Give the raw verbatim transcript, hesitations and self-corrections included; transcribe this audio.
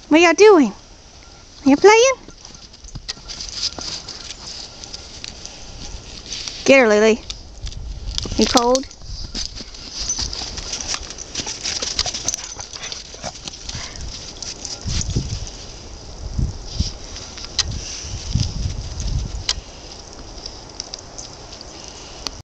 What y'all doing? You playing? Get her, Lily. You cold?